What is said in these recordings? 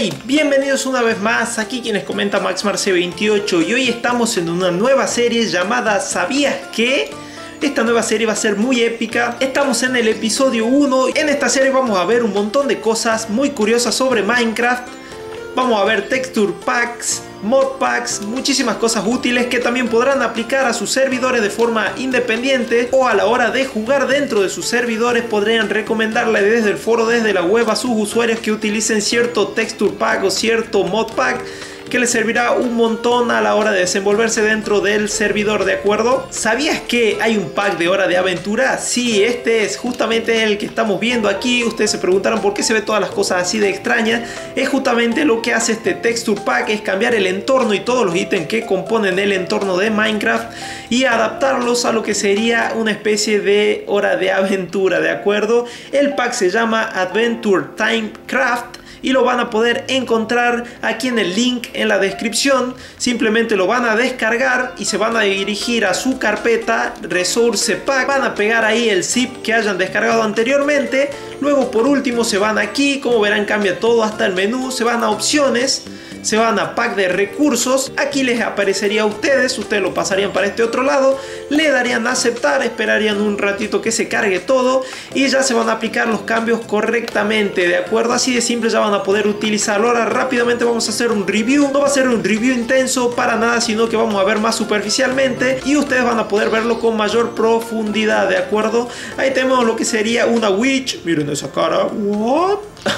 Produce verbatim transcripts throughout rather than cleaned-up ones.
Hey, bienvenidos una vez más, aquí quienes comenta MaxMarce veintiocho y hoy estamos en una nueva serie llamada ¿Sabías qué? Esta nueva serie va a ser muy épica. Estamos en el episodio uno. En esta serie vamos a ver un montón de cosas muy curiosas sobre Minecraft. Vamos a ver texture packs, mod packs, muchísimas cosas útiles que también podrán aplicar a sus servidores de forma independiente o a la hora de jugar dentro de sus servidores podrían recomendarle desde el foro, desde la web a sus usuarios que utilicen cierto texture pack o cierto mod pack que les servirá un montón a la hora de desenvolverse dentro del servidor, ¿de acuerdo? ¿Sabías que hay un pack de Hora de Aventura? Sí, este es justamente el que estamos viendo aquí. Ustedes se preguntaron por qué se ve todas las cosas así de extrañas. Es justamente lo que hace este texture pack, es cambiar el entorno y todos los ítems que componen el entorno de Minecraft y adaptarlos a lo que sería una especie de Hora de Aventura, ¿de acuerdo? El pack se llama Adventure Time Craft y lo van a poder encontrar aquí en el link en la descripción. Simplemente lo van a descargar y se van a dirigir a su carpeta Resource Pack. Van a pegar ahí el zip que hayan descargado anteriormente. Luego por último se van aquí, como verán cambia todo hasta el menú. Se van a opciones, se van a pack de recursos. Aquí les aparecería a ustedes, ustedes lo pasarían para este otro lado, le darían a aceptar, esperarían un ratito que se cargue todo y ya se van a aplicar los cambios correctamente, de acuerdo, así de simple ya van a poder utilizarlo. Ahora rápidamente vamos a hacer un review, no va a ser un review intenso para nada, sino que vamos a ver más superficialmente y ustedes van a poder verlo con mayor profundidad, de acuerdo. Ahí tenemos lo que sería una witch, miren esa cara, what?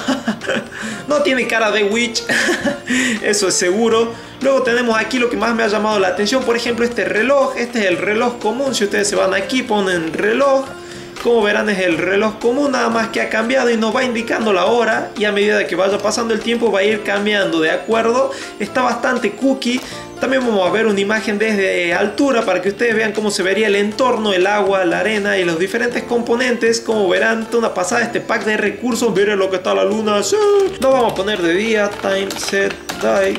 No tiene cara de witch, eso es seguro. Luego tenemos aquí lo que más me ha llamado la atención, por ejemplo este reloj. Este es el reloj común, si ustedes se van aquí ponen reloj. Como verán es el reloj común, nada más que ha cambiado y nos va indicando la hora y a medida que vaya pasando el tiempo va a ir cambiando, de acuerdo. Está bastante cookie. También vamos a ver una imagen desde altura para que ustedes vean cómo se vería el entorno, el agua, la arena y los diferentes componentes. Como verán, está una pasada este pack de recursos. Miren lo que está la luna. ¡Sí! Lo vamos a poner de día, time, set, die.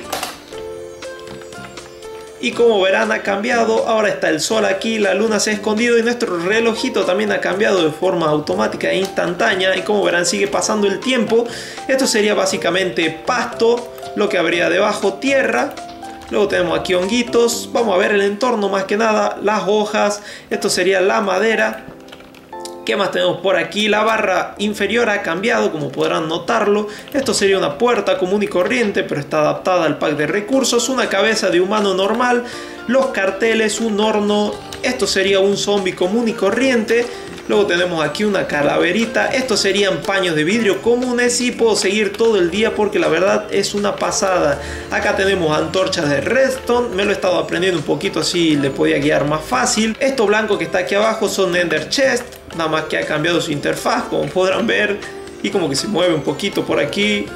Y como verán ha cambiado, ahora está el sol aquí, la luna se ha escondido y nuestro relojito también ha cambiado de forma automática e instantánea. Y como verán sigue pasando el tiempo. Esto sería básicamente pasto, lo que habría debajo tierra. Luego tenemos aquí honguitos, vamos a ver el entorno más que nada, las hojas, esto sería la madera. ¿Qué más tenemos por aquí? La barra inferior ha cambiado, como podrán notarlo. Esto sería una puerta común y corriente, pero está adaptada al pack de recursos. Una cabeza de humano normal. Los carteles, un horno. Esto sería un zombie común y corriente. Luego tenemos aquí una calaverita. Estos serían paños de vidrio comunes y puedo seguir todo el día porque la verdad es una pasada. Acá tenemos antorchas de redstone. Me lo he estado aprendiendo un poquito así le podía guiar más fácil. Esto blanco que está aquí abajo son Ender Chest. Nada más que ha cambiado su interfaz, como podrán ver. Y como que se mueve un poquito por aquí.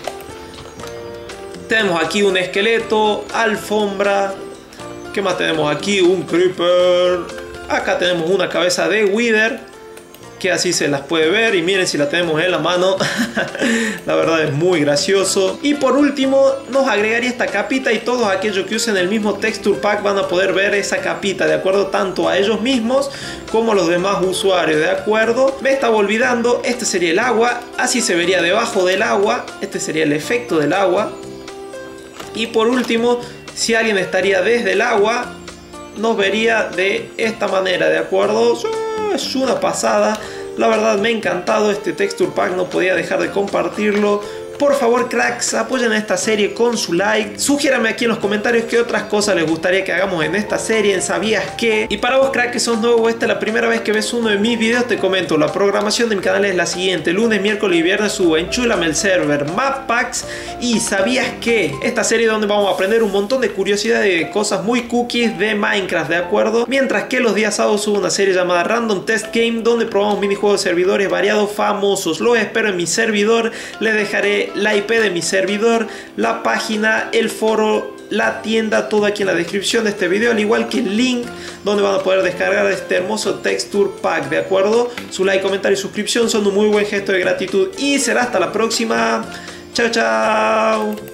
Tenemos aquí un esqueleto, alfombra. ¿Qué más tenemos aquí? Un creeper. Acá tenemos una cabeza de Wither, que así se las puede ver y miren si la tenemos en la mano. La verdad es muy gracioso. Y por último nos agregaría esta capita y todos aquellos que usen el mismo texture pack van a poder ver esa capita, de acuerdo, tanto a ellos mismos como a los demás usuarios, de acuerdo. Me estaba olvidando, este sería el agua, así se vería debajo del agua. Este sería el efecto del agua. Y por último, si alguien estaría desde el agua, nos vería de esta manera, de acuerdo. Es una pasada, la verdad me ha encantado este texture pack, no podía dejar de compartirlo. Por favor cracks, apoyen a esta serie con su like. Sugiérame aquí en los comentarios qué otras cosas les gustaría que hagamos en esta serie, en ¿Sabías qué? Y para vos crack que sos nuevo, esta es la primera vez que ves uno de mis videos, te comento, la programación de mi canal es la siguiente. Lunes, miércoles y viernes subo Enchúlame el server, map packs y ¿Sabías qué? Esta serie donde vamos a aprender un montón de curiosidades y de cosas muy cookies de Minecraft, ¿de acuerdo? Mientras que los días sábados subo una serie llamada Random Test Game donde probamos minijuegos de servidores variados famosos. Los espero en mi servidor, les dejaré la I P de mi servidor, la página, el foro, la tienda, todo aquí en la descripción de este video, al igual que el link donde van a poder descargar este hermoso texture pack, de acuerdo. Su like, comentario y suscripción son un muy buen gesto de gratitud y será hasta la próxima. Chao, chao.